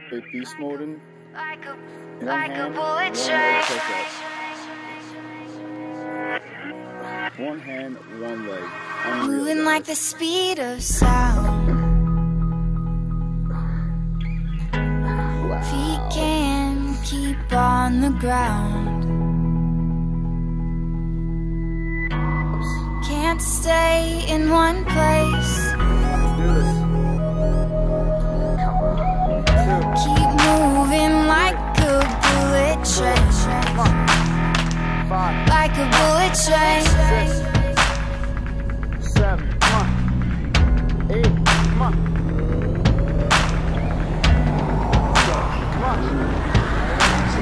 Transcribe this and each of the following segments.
a beast moding Like in one a hand, bullet one train. leg push-ups. One hand, one leg. Unreal, Moving guys. like the speed of sound. Wow. Feet can't keep on the ground. Can't stay in one place. Let's do this. Come on. Keep moving like a bullet train. Come on. 5, Like a bullet train. 6, 7, come on. 8, come on. Come on. Come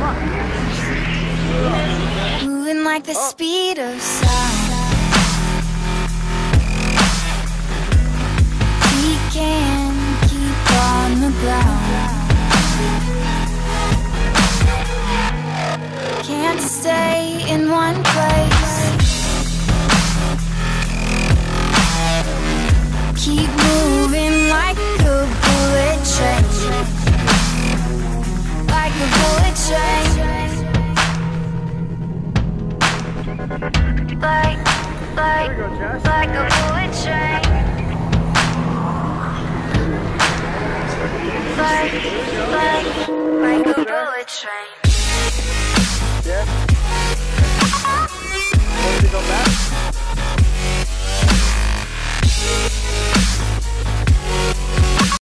on. Moving like the speed of sound. He can't keep on the ground. Can't stay in one place. Keep moving like a bullet train. Like a bullet train. Like There you go, Jess. a bullet train. Like a bullet train. Yeah. Want to go back?